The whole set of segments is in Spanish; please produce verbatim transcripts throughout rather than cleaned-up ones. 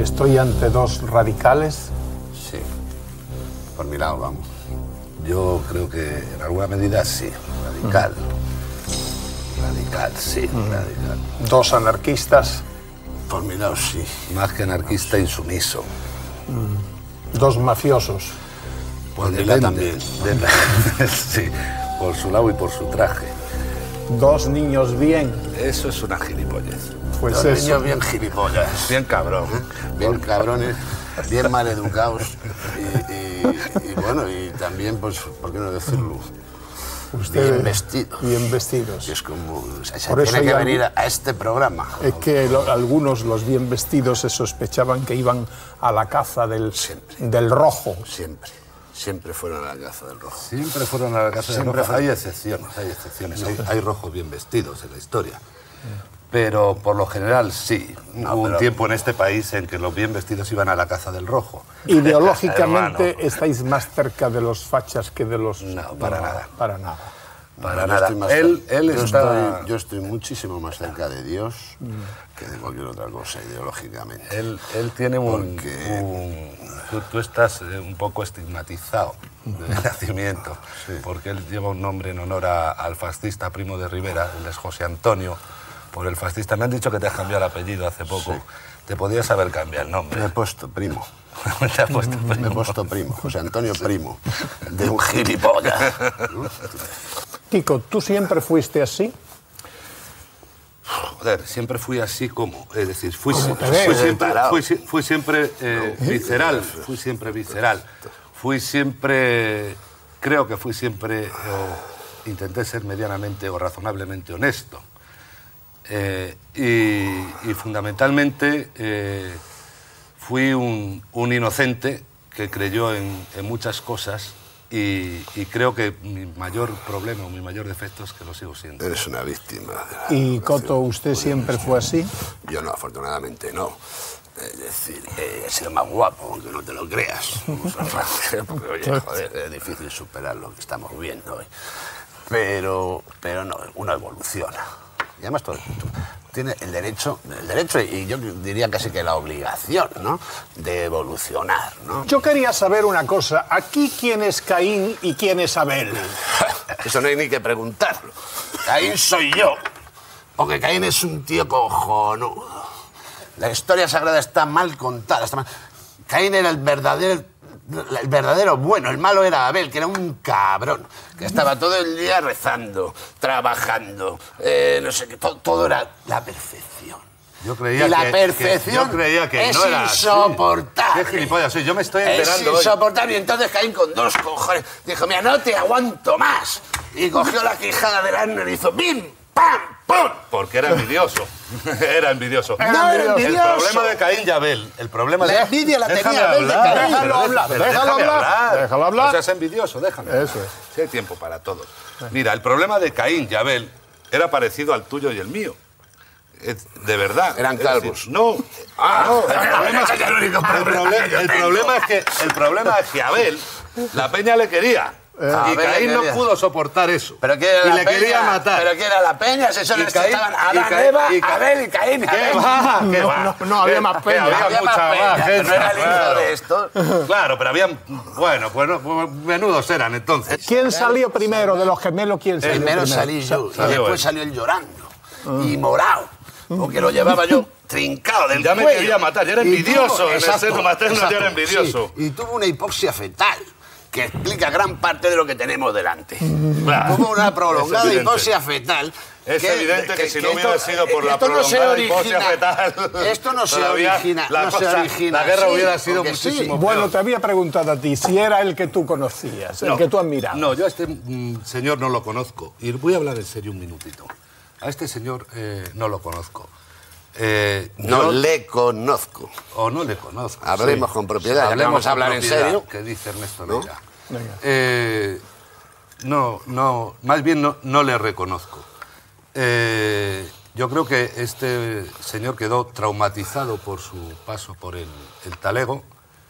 ¿Estoy ante dos radicales? Sí, por mi lado, vamos. Yo creo que en alguna medida sí, radical. Mm. Radical, sí, mm. radical. ¿Dos anarquistas? Por mi lado, sí. Más que anarquista, insumiso. Mm. ¿Dos mafiosos? Por mi lado también. Sí, por su lado y por su traje. ¿Dos niños bien? Eso es una gilipollez. Pues Dos eso. niños bien gilipollas. Bien cabrón. ¿Eh? Bien cabrones, bien mal educados. Y, y, y bueno, y también, pues, ¿por qué no decirlo? Ustedes, bien vestidos. Bien vestidos. Es como, o sea, se Por tiene eso que ya, venir a, a este programa. Es que lo, algunos, los bien vestidos, se sospechaban que iban a la caza del, del rojo. Siempre. Siempre fueron a la caza del rojo. Siempre fueron a la caza del rojo. Hay excepciones, hay excepciones. Hay, hay rojos bien vestidos en la historia. Pero por lo general sí. No, Hubo pero... un tiempo en este país en que los bien vestidos iban a la caza del rojo. Ideológicamente estáis más cerca de los fachas que de los... No, para no, nada. Para nada. Para nada. Él, él yo, está... estoy, yo estoy muchísimo más cerca de Dios mm. que de cualquier otra cosa ideológicamente. Él, él tiene un... Porque... un tú, tú estás un poco estigmatizado de nacimiento, sí. Porque él lleva un nombre en honor a, al fascista Primo de Rivera, él es José Antonio, por el fascista. Me han dicho que te has cambiado el apellido hace poco. Sí. Te podías haber cambiado el nombre. Me he puesto Primo. Te has puesto Primo. Me he puesto Primo, José Antonio Primo, de un gilipollas. Kiko, ¿tú siempre fuiste así? Joder, siempre fui así como, es decir, fui, fui, fui siempre, fui, fui siempre eh, visceral, fui siempre visceral, fui siempre, creo que fui siempre, o intenté ser medianamente o razonablemente honesto. Eh, y, y fundamentalmente eh, fui un, un inocente que creyó en, en muchas cosas. Y, y creo que mi mayor problema o mi mayor defecto es que lo sigo siendo. Eres una víctima. ¿Y Coto, usted siempre fue así? Yo no, afortunadamente no. Es decir, eh, he sido más guapo, aunque no te lo creas. Porque, oye, joder, es difícil superar lo que estamos viendo hoy. Pero, pero no, uno evoluciona. Y además todo, tiene el derecho, el derecho y yo diría casi que la obligación, ¿no?, de evolucionar, ¿no? Yo quería saber una cosa. ¿Aquí quién es Caín y quién es Abel? Eso no hay ni que preguntarlo. Caín soy yo. Porque Caín es un tío cojonudo. La historia sagrada está mal contada. Está mal. Caín era el verdadero... el verdadero bueno, el malo era Abel, que era un cabrón, que estaba todo el día rezando, trabajando, eh, no sé qué, todo, todo era la perfección. Yo creía y la que, perfección que, yo creía que es no era insoportable. Qué gilipollas soy, yo me estoy enterando. Es insoportable. Hoy. Y entonces Caín con dos cojones dijo, mira, no te aguanto más. Y cogió la quijada del asno y hizo ¡pim! ¡Pam! ¡Pum! Porque era envidioso. Era envidioso. No era envidioso. El problema de Caín y Abel. El problema la de... envidia la déjame tenía Abel de Caín. Déjalo hablar, déjalo déjame hablar. hablar. Déjalo hablar. O sea, es envidioso, déjame. Eso es. Si hay tiempo para todos. Mira, el problema de Caín y Abel era parecido al tuyo y el mío. De verdad. Eran calvos. Decir, no. Ah, no. El problema, es, el, problema, el, problema es que, el problema es que Abel, la peña le quería. Eh, y Caín no pudo soportar eso. ¿Pero qué era y la le peña? quería matar. ¿Pero qué era la peña? Si solo estaban Adán, Caín, Eva, y Caín, Abel y Caín. ¿Qué va? ¿Qué no, va? No, no, había más peña. Había, había mucha más peña, más gente. No era el hijo claro. de esto. Claro, pero habían... Bueno, pues, no, pues menudos eran entonces. ¿Quién salió primero de los gemelos? ¿Quién salió Primero primero? salí yo, Salió y después él. salió él llorando. Y morado. Porque lo llevaba yo trincado del Ya me cuello. quería matar, ya era Y envidioso. tuvo- En el exacto, seno materno ya era exacto, envidioso. sí. Y tuvo una hipoxia fetal que explica gran parte de lo que tenemos delante. Claro. Tuvo una prolongada Es evidente. hipoxia fetal. Es evidente que si no hubiera esto- sido por la esto no se prolongada hipoxia origina- fetal, Esto no se todavía origina. la no se cosa- origina la guerra así, hubiera sido porque sí. muchísimo Bueno, te había preguntado a ti si era el que tú conocías, el No, que tú admirabas. No, yo a este mm, señor no lo conozco. Y voy a hablar en serio un minutito. A este señor eh, no lo conozco. Eh, No yo- le conozco. O no le conozco. Hablemos sí. con propiedad, ya le vamos a con hablar en propiedad, serio. Que dice Ernesto ¿No? Neira. Venga. Eh, no, no, más bien no, no le reconozco. Eh, yo creo que este señor quedó traumatizado por su paso por el, el talego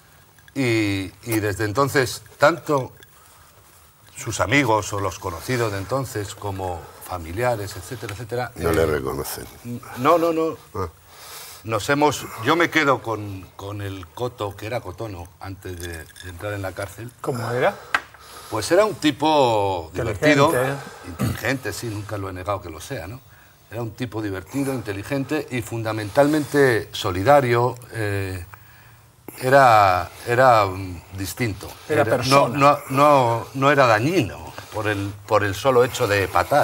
y, y desde entonces tanto sus amigos o los conocidos de entonces como familiares, etcétera, etcétera... No eh, le reconocen. No, no, no. Ah. nos hemos... Yo me quedo con, con el Coto, que era Cotono, antes de, de entrar en la cárcel. ¿Cómo era? Pues era un tipo Inteligente. divertido, inteligente, sí, nunca lo he negado que lo sea, ¿no? Era un tipo divertido, inteligente y fundamentalmente solidario. Eh, era era um, distinto. Era persona. No, no, no, no era dañino por el, por el solo hecho de patar.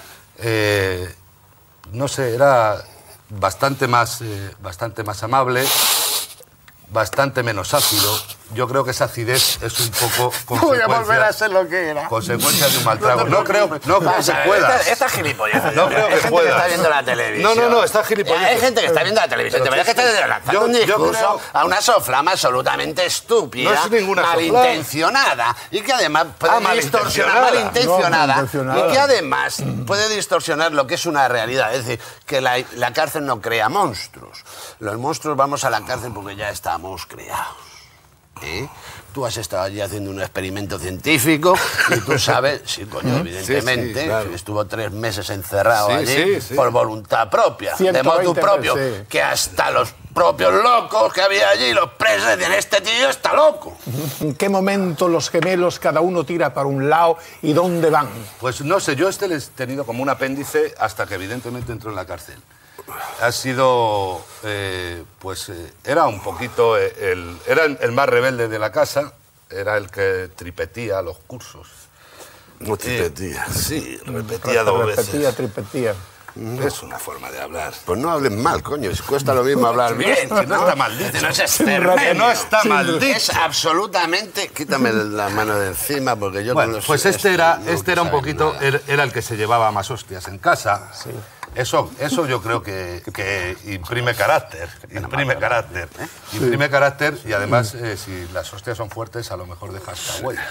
Eh, no sé, era bastante más, eh, bastante más amable, bastante menos ácido. Yo creo que esa acidez es un poco Voy a volver a consecuencia, ser lo que era. consecuencia de un mal trago. No creo, no creo que se pueda. Esta, esta gilipollez. No creo Hay que gente pueda. que está viendo la televisión. No, no, no, está gilipollez. Hay gente que está viendo la televisión. Te Pero parece que que- está lanzando yo- un yo discurso creo- a una soflama absolutamente estúpida, No es ninguna soflama. malintencionada, y que además puede Ah, distorsionar, malintencionada. malintencionada, No, malintencionada. y que además puede distorsionar lo que es una realidad. Es decir, que la, la cárcel no crea monstruos. Los monstruos vamos a la cárcel porque ya estamos creados. ¿Eh? Tú has estado allí haciendo un experimento científico y tú sabes, sí, coño, evidentemente, Sí, sí, claro. estuvo tres meses encerrado Sí, allí sí, sí. por voluntad propia, de ciento modo veinte propio, meses, sí. que hasta los propios locos que había allí, los presos, decían, este tío está loco. ¿En qué momento los gemelos cada uno tira para un lado y dónde van? Pues no sé, yo este le he tenido como un apéndice hasta que evidentemente entró en la cárcel. Ha sido, eh, pues eh, era un poquito, eh, el, era el, el más rebelde de la casa, era el que tripetía los cursos. No tripetía. Sí, repetía dos Repetía, veces. tripetía. Es una forma de hablar. Pues no hablen mal, coño, si cuesta lo mismo hablar bien. Si no está mal dicho. No es Que exterminio. no está mal dicho. Es absolutamente... Quítame la mano de encima porque yo... Bueno, con los- pues este era, no este era un saben poquito, nada. era era el que se llevaba más hostias en casa. Eso, eso yo creo que, que imprime carácter, imprime carácter, imprime carácter y además eh, si las hostias son fuertes a lo mejor deja esta huella.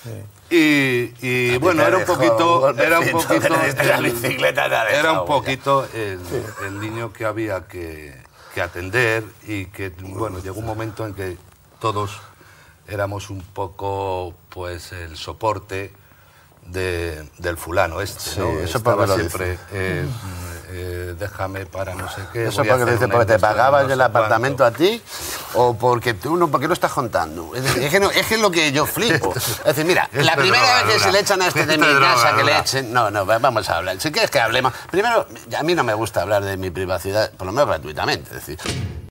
Y, y bueno, te era un dejó poquito, un era un golpecito poquito, que le diste la el- bicicleta, te ha era dejado un poquito el, el niño que había que, que atender y que bueno llegó un momento en que todos éramos un poco pues el soporte de, del fulano este, Sí, ¿no? eso Estaba porque lo siempre eh, eh, déjame para no sé qué. Eso voy a porque, hacer dice, una porque te inversión, pagabas no sé el apartamento cuánto. a ti o porque tú no, ¿por qué lo estás contando? Es, decir, es, que no, es que es lo que yo flipo. Es decir, mira, Esto la es primera vez que drogadura. se le echan a este de Esto mi es casa, que le drogadura. echen... No, no, vamos a hablar. Si quieres que hablemos... Primero, a mí no me gusta hablar de mi privacidad, por lo menos gratuitamente. Es decir,